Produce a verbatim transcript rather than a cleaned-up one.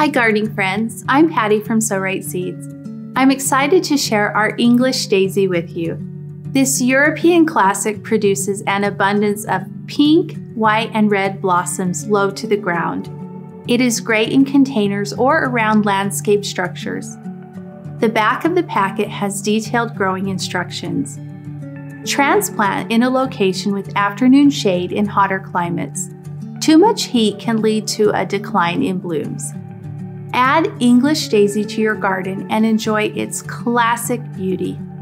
Hi gardening friends, I'm Patty from Sow Right Seeds. I'm excited to share our English daisy with you. This European classic produces an abundance of pink, white, and red blossoms low to the ground. It is great in containers or around landscape structures. The back of the packet has detailed growing instructions. Transplant in a location with afternoon shade in hotter climates. Too much heat can lead to a decline in blooms. Add English daisy to your garden and enjoy its classic beauty.